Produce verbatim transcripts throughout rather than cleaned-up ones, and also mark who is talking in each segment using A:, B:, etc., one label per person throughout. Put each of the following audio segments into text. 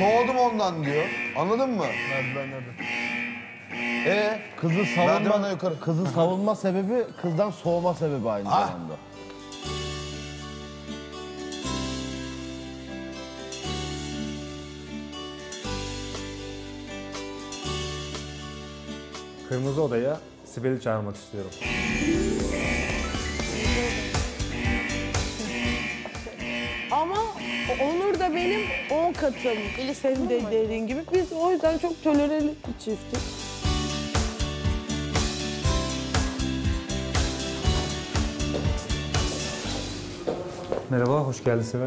A: soğudum ondan diyor. Anladın mı?
B: Nereden nereden?
A: Ee,
C: Kızı
A: benden
C: savunma,
A: yukarı.
C: kızı savunma sebebi kızdan soğuma sebebi aynı
A: Ah!
C: zamanda.
B: Kırmızı Oda'ya Sibel'i çağırmak istiyorum.
D: Ama Onur da benim on katım. Senin de dediğin gibi. Biz o yüzden çok toleralı bir çiftiz.
B: Merhaba, hoş geldin Sibel.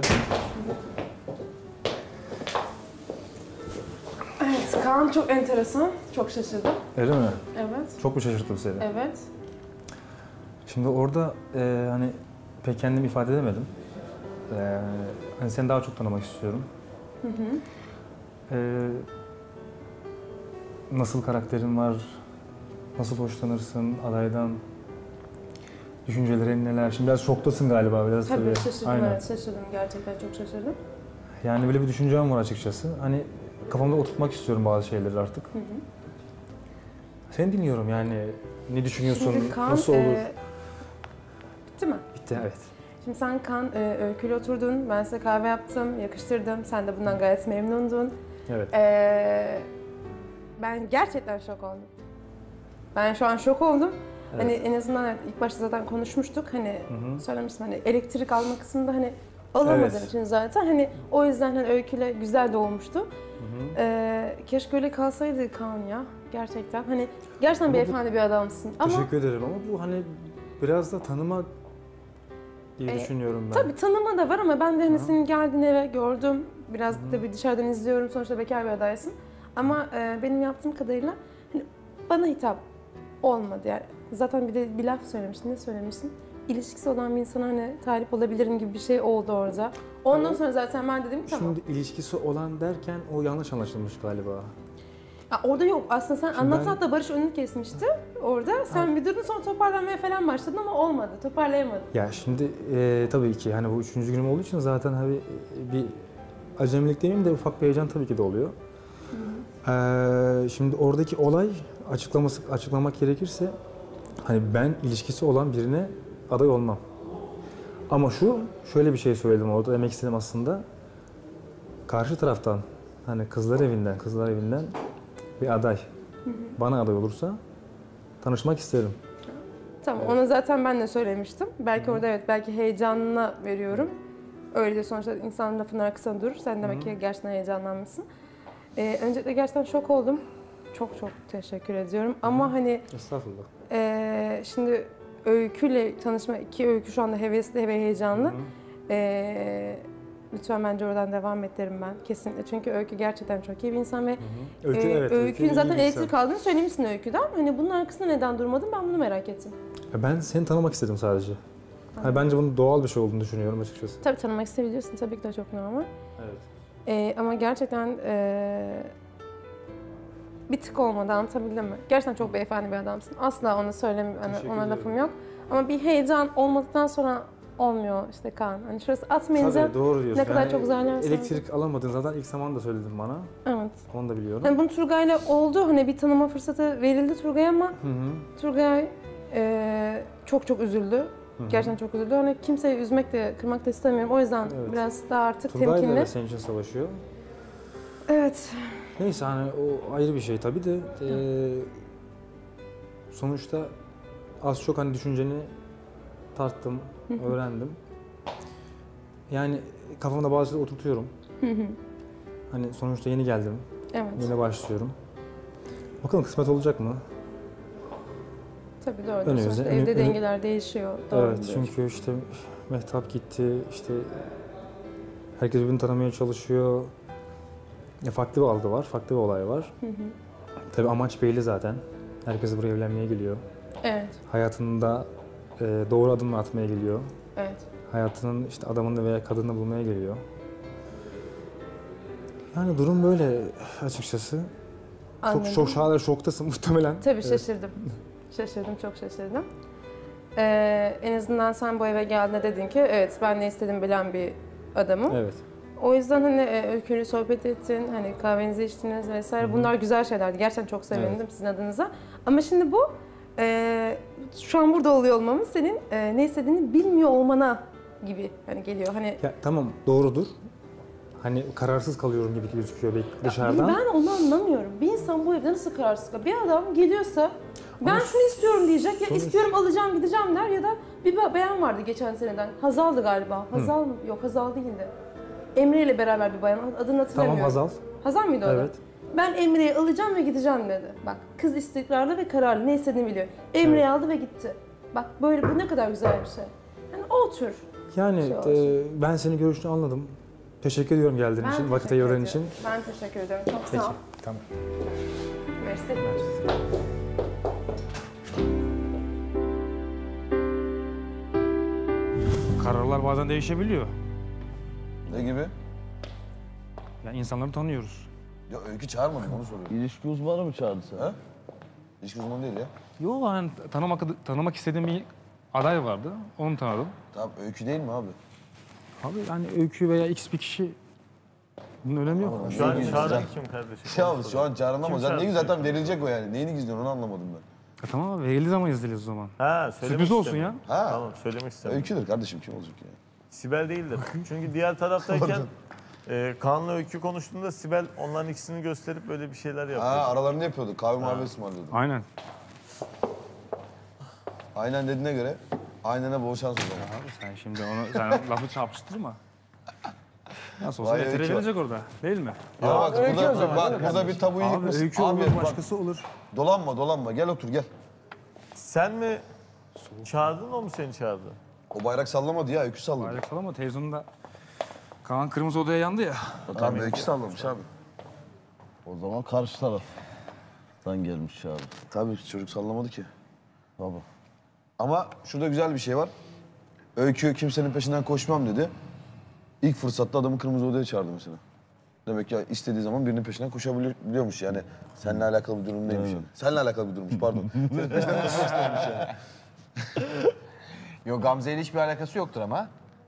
E: Evet, Kaan çok enteresan. Çok şaşırdım.
B: Öyle mi?
E: Evet.
B: Çok mu şaşırttım seni?
E: Evet.
B: Şimdi orada e, hani pek kendimi ifade edemedim. E, hani seni daha çok tanımak istiyorum.
E: Hı hı.
B: E, nasıl karakterin var? Nasıl hoşlanırsın adaydan? Düşüncelerin neler? Şimdi biraz şoktasın galiba biraz tabii.
E: Tabii şaşırdım,
B: Aynen.
E: evet şaşırdım. Gerçekten çok şaşırdım.
B: Yani böyle bir düşüncem var açıkçası. Hani kafamda oturtmak istiyorum bazı şeyleri artık.
E: Hı hı.
B: Seni dinliyorum yani. Ne düşünüyorsun?
E: Şimdi Kaan,
B: nasıl olur?
E: E, bitti mi?
B: Bitti, evet.
E: Şimdi sen Kaan e, Öykü'yle oturdun. Ben size kahve yaptım, yakıştırdım. Sen de bundan gayet memnundun.
B: Evet.
E: E, ben gerçekten şok oldum. Ben şu an şok oldum.
B: Evet.
E: Hani en azından evet, ilk başta zaten konuşmuştuk. Hani
B: Hı hı.
E: söylemiştim hani elektrik alma kısmında hani alamadığım
B: Evet.
E: için zaten hani o yüzden hani Öykü'yle güzel de olmuştu.
B: Hı hı.
E: Ee, keşke öyle kalsaydı Kaan ya gerçekten. Hani gerçekten
B: Ama
E: beyefendi bir adamsın ama
B: Teşekkür ederim ama bu hani biraz da tanıma diye
E: E,
B: düşünüyorum ben.
E: tabii tanıma da var ama ben de hani
B: Hı.
E: senin geldiğin eve gördüm. Biraz
B: Hı.
E: tabii dışarıdan izliyorum. Sonuçta bekar bir adaysın. Ama e, benim yaptığım kadarıyla hani bana hitap olmadı yani. Zaten bir de bir laf söylemiştin. Ne söylemiştin? İlişkisi olan bir insana hani talip olabilirim gibi bir şey oldu orada. Ondan
B: Evet.
E: sonra zaten ben dedim tamam.
B: Şimdi ilişkisi olan derken o yanlış anlaşılmış galiba.
E: Ya orada yok. Aslında sen anlatan
B: ben-
E: hatta Barış önünü kesmişti orada. Sen
B: Ha.
E: bir durdun sonra toparlanmaya falan başladın ama olmadı. Toparlayamadın.
B: Ya şimdi e, tabii ki hani bu üçüncü günüm olduğu için zaten hani bir acemilik demeyeyim de ufak bir heyecan tabii ki de oluyor. Ee, şimdi oradaki olay açıklaması açıklamak gerekirse hani ben ilişkisi olan birine aday olmam. Ama şu şöyle bir şey söyledim orada demek istedim aslında. Karşı taraftan hani kızlar evinden kızlar evinden bir aday bana aday olursa tanışmak isterim.
E: Tamam,
B: Evet.
E: onu zaten ben de söylemiştim. Belki orada evet, belki heyecanına veriyorum. Öyle de sonuçta insanın lafının arkasında durur. Sen demek ki gerçekten heyecanlanmışsın. Ee, öncelikle gerçekten şok oldum. Çok çok teşekkür ediyorum. Ama hani
B: Estağfurullah.
E: e, şimdi Öykü'yle tanışma, iki Öykü şu anda hevesli ve heyecanlı.
B: Hı hı.
E: Ee, lütfen bence oradan devam et derim ben. Kesinlikle. Çünkü Öykü gerçekten çok iyi bir insan ve
B: Hı hı. Öykü,
E: e,
B: evet, Öykü
E: Öykü'nün
B: iyi
E: zaten
B: bir
E: elektrik
B: insan.
E: aldığını söylemişsin Öykü'den. Hani bunun arkasında neden durmadın ben bunu merak ettim.
B: Ben seni tanımak istedim sadece. Hani bence bunun doğal bir şey olduğunu düşünüyorum açıkçası.
E: Tabii tanımak isteyebilirsin. Tabii ki de çok normal.
B: Evet.
E: Ee, ama gerçekten ee, bir tık olmadı, anlatabildim mi? Gerçekten çok beyefendi bir adamsın. Asla onu söylemiyorum,
B: Teşekkür
E: ona
B: ederim.
E: lafım yok. Ama bir heyecan olmadıktan sonra olmuyor işte Kaan. Hani şurası atmayınca
B: Tabii doğru diyorsun.
E: ne kadar çok zararlı
B: Elektrik alamadın zaten ilk zaman da söyledin bana.
E: evet.
B: Onu da biliyorum.
E: Hani bunu Turgay'la oldu. Hani bir tanıma fırsatı verildi Turgay'a ama
B: Hı hı.
E: Turgay ee, çok çok üzüldü.
B: Hı hı.
E: Gerçekten çok üzüldü. Hani kimseyi üzmek de, kırmak da istemiyorum. O yüzden
B: Evet.
E: biraz daha artık
B: Turgay da
E: temkinli.
B: öyle senin için savaşıyor.
E: Evet.
B: Neyse hani o ayrı bir şey tabii de eee, sonuçta az çok hani düşünceni tarttım, öğrendim. Yani kafamda bazı şeyleri oturtuyorum. Hani sonuçta yeni geldim,
E: Evet.
B: yeni başlıyorum. Bakalım kısmet olacak mı?
E: Tabii doğru.
B: Önümüzde-
E: Sonuçta
B: önü-
E: evde
B: önü-
E: dengeler değişiyor. Doğru
B: Evet,
E: diyorsun.
B: çünkü işte Mehtap gitti, işte herkes birbirini tanımaya çalışıyor. Ya farklı bir algı var, farklı bir olay var.
E: Hı hı.
B: Tabii amaç belli zaten. Herkes buraya evlenmeye geliyor.
E: Evet,
B: Hayatında e, doğru adımla atmaya geliyor.
E: evet.
B: Hayatının işte adamını veya kadını bulmaya geliyor. Yani durum böyle açıkçası.
E: Anladım.
B: Çok çok hala şoktasın muhtemelen.
E: Tabii
B: Evet.
E: şaşırdım. Şaşırdım, çok şaşırdım. Ee, en azından sen bu eve geldiğinde dedin ki evet ben ne istediğimi bilen bir adamım.
B: Evet.
E: O yüzden hani e, öyküyle sohbet ettin, hani kahvenizi içtiniz vesaire. Bunlar güzel şeylerdi. Gerçekten çok sevindim
B: Evet.
E: sizin adınıza. Ama şimdi bu e, şu an burada oluyor olmamız senin e, ne istediğini bilmiyor olmana gibi hani geliyor. Hani
B: Ya tamam doğrudur. Hani kararsız kalıyorum gibi gözüküyor belki
E: Ya
B: dışarıdan.
E: ben onu anlamıyorum. Bir insan bu evde nasıl kararsız kalır? Bir adam geliyorsa ben şunu istiyorum diyecek ya
B: sonuç-
E: istiyorum alacağım gideceğim der ya da bir be- beyan vardı geçen seneden. Hazal'dı galiba. Hazal mı? Yok Hazal değildi. Emre ile beraber bir bayan. Adını hatırlamıyorum.
B: Tamam Hazal.
E: Hazal mıydı o da?
B: Evet.
E: Ben Emre'yi alacağım ve gideceğim dedi. Bak kız istikrarlı ve kararlı ne istediğini biliyor. Emre'yi aldı ve gitti. Bak böyle bu ne kadar güzel bir şey. Yani o tür.
B: Yani
E: Şey
B: e,
E: olsun.
B: ben senin görüşünü anladım. Teşekkür ediyorum geldiğin için, vakit
E: teşekkür
B: ayırdığın
E: ediyorum.
B: için.
E: Ben teşekkür ediyorum. Çok
B: Peki,
E: sağ ol.
B: tamam.
E: Mersi.
B: Kararlar bazen değişebiliyor.
A: Ne gibi?
B: Yani insanları tanıyoruz.
A: Ya Öykü çağırmadım onu soruyorum.
C: İlişki uzmanı mı çağırdı seni?
A: Ha? İlişki uzmanı değil ya.
B: Yok hani tanımak, tanımak istediğim bir aday vardı. Onu tanıdım.
A: Tamam Öykü değil mi abi?
B: Abi yani öykü veya x bir kişi bunun önemi yok.
F: Şu an
A: Neyini
F: çağıran
A: gizleyeceksin?
F: kim kardeşim?
A: Ya
F: Onu
A: abi şu
F: soruyorum.
A: an çağrılamaz.
F: Kim
A: Zaten ne
F: çağırdı?
A: zaten verilecek o yani. Neyini gizliyorsun onu anlamadım ben.
B: E tamam abi verildiği zaman yazılırız o zaman.
F: Ha, söylemek
B: Sürpriz olsun
F: istemiyorum.
B: ya.
A: Ha.
F: Tamam, söylemek istemiyorum.
A: Öyküdür kardeşim kim olacak ya?
F: Sibel değildir. Çünkü diğer taraftayken e, Kaan'la Öykü konuştuğunda Sibel onların ikisini gösterip böyle bir şeyler yapıyor.
A: Ha aralarını yapıyorduk. Kahve muhabbeti ısmarlıyorduk.
B: Aynen.
A: Aynen dediğine göre aynene bol şans o zaman.
B: Abi sen şimdi onu sen lafı çarpıştırma. Nasıl olsa
A: Vay
B: getire
A: öykü.
B: gelecek orada değil mi?
A: Ya bak burada, bak, burada bir tabuyu
B: Abi
A: yıkmışsın.
B: öykü olur
A: bak,
B: başkası olur.
A: dolanma dolanma gel otur gel.
F: Sen mi çağırdın, o mu seni çağırdı?
A: O bayrak sallamadı ya Öykü salladı.
B: Bayrak falan ama televizyonda Kaan Kırmızı Oda'ya yandı ya.
A: Abi Öykü sallamış abi.
C: O zaman karşı taraftan gelmiş çağırdı.
A: Tabii çocuk sallamadı ki.
C: Tabii.
A: Ama şurada güzel bir şey var. Öykü kimsenin peşinden koşmam dedi. İlk fırsatta adamı Kırmızı Oda'ya çağırdı mesela. Demek ki istediği zaman birinin peşinden koşabiliyormuş yani. Seninle alakalı bir durum değilmiş yani. Seninle alakalı bir durummuş pardon. Senin peşinden koşmak istememiş yani.
G: Yok Gamze ile hiçbir alakası yoktur ama.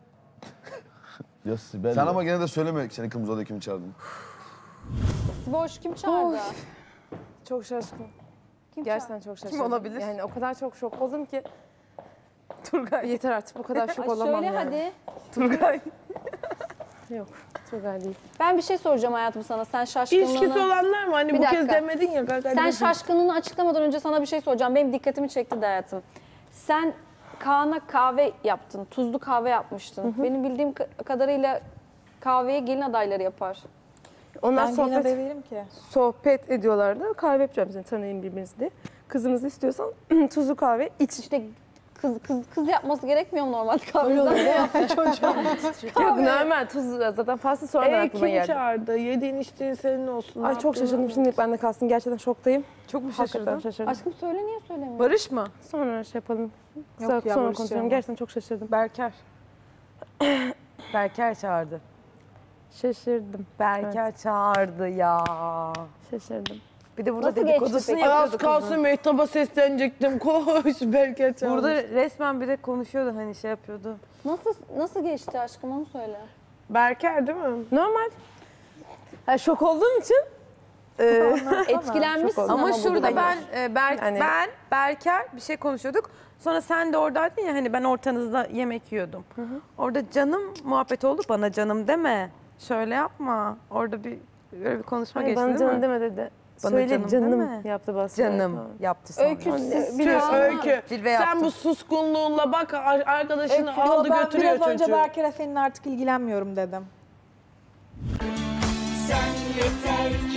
C: Ya Sibel
A: Sen
C: ya.
A: ama gene de söyleme seni Kırmızı Oda'ya kimi çağırdın.
H: Boş kim çağırdı?
E: Çok şaşkın.
H: Kim
E: Gerçekten çok şaşırdım.
H: Kim olabilir?
E: Yani o kadar çok şok oldum ki. Turgay. Yeter artık bu kadar şok
H: Ay
E: olamam
H: söyle
E: yani.
H: hadi.
E: Turgay. Yok Turgay değil.
H: Ben bir şey soracağım hayatım sana. Sen şaşkınlığını...
D: İlişkisi olanlar mı? Hani
H: Bir
D: bu kez
H: dakika.
D: demedin ya. Gaga
H: Sen
D: dedin.
H: şaşkınlığını açıklamadan önce sana bir şey soracağım. Benim dikkatimi çekti de hayatım. Sen Kaan'a kahve yaptın. Tuzlu kahve yapmıştın. Benim bildiğim ka- kadarıyla kahveye gelin adayları yapar.
E: Onlar
H: Ben
E: sohbet,
H: gelin adayı değilim ki.
E: sohbet ediyorlardı. Kahve yapacağım seni tanıyın birbirinizi diye. Kızımızı istiyorsan tuzlu kahve iç.
H: İşte kız kız kız yapması gerekmiyor mu normalde kahveden? Ne yaptı çocuğa?
E: Yok normal tuz zaten pasta sonradan
D: Ee,
E: aklıma
D: kim
E: geldi.
D: çağırdı? Yediğin içtiğin senin olsun.
E: Ay
D: Ne
E: çok
D: yaptın?
E: şaşırdım şimdi ben de kalsın gerçekten şoktayım.
D: Çok mu
E: Hakikaten
D: şaşırdın?
E: şaşırdım.
H: Aşkım söyle niye söylemiyorsun?
D: Barış mı?
E: Sonra şey yapalım.
D: Yok
E: Yok,
D: ya,
E: sonra
D: Barış
E: konuşalım.
D: yapma.
E: Gerçekten çok şaşırdım.
D: Berker. Berker çağırdı.
E: Şaşırdım.
D: Berker çağırdı ya.
E: Şaşırdım.
D: Bir de burada
H: Nasıl
D: dedikodusunu
H: geçti peki?
D: yapıyordu
H: Az
D: kızın.
H: kalsın
D: Mehtap'a seslenecektim. Koş Berker çağırdı.
I: Burada resmen bir de konuşuyordu hani şey yapıyordu.
H: Nasıl nasıl geçti aşkım onu söyle.
D: Berker değil mi?
E: Normal. Ha, şok olduğum için
H: Etkilenmişsin ama,
I: Ama
H: bu
I: şurada
H: durumdan.
I: ben e, Berk,
E: Yani-
I: ben Berker bir şey konuşuyorduk. Sonra sen de oradaydın ya hani ben ortanızda yemek yiyordum. Orada canım muhabbet oldu bana canım deme. Şöyle yapma. Orada bir böyle bir konuşma
E: Hayır,
I: geçti
E: bana
I: değil
E: canım
I: mi?
E: deme dedi.
I: Bana
E: Söyle
I: canım
E: canım,
I: deme.
E: yaptı bastı.
I: Canım yaptı sonra.
H: Öykü siz
D: Tüh,
H: Kaan'la-
D: Öykü.
I: Cilve
D: Sen
I: yaptım.
D: bu suskunluğunla bak ar- arkadaşını
J: Öykü,
D: aldı
J: ben
D: götürüyor
J: biraz önce
D: çocuğu.
J: Berker'e senin artık ilgilenmiyorum dedim.
K: Sen yeter ki